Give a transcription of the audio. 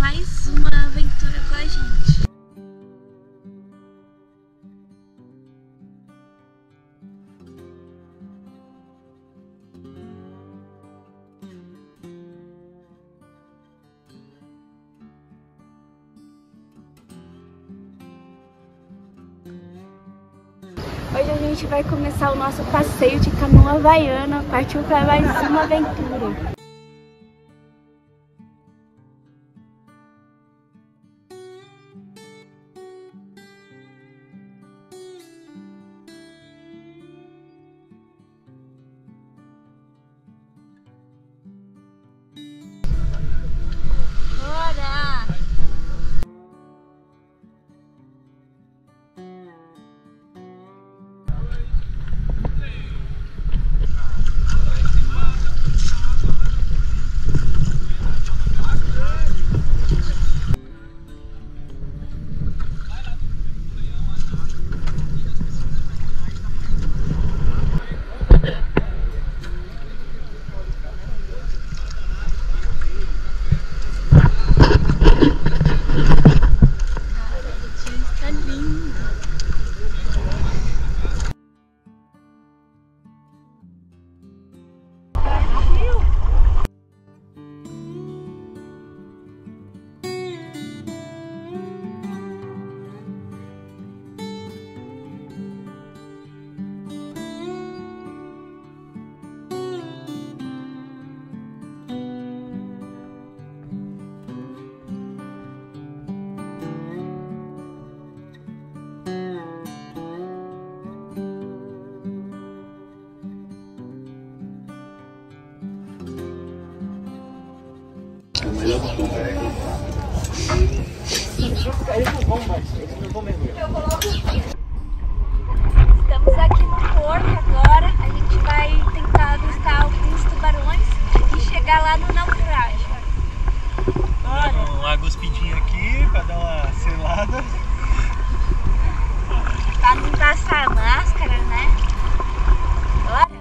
mais uma aventura com a gente. Hoje a gente vai começar o nosso passeio de canoa havaiana, partiu para mais uma aventura. Estamos aqui no porto agora, a gente vai tentar avistar alguns tubarões e chegar lá no naufrágio. Bora! Uma guspidinha aqui pra dar uma selada. Pra não passar a máscara, né? Bora!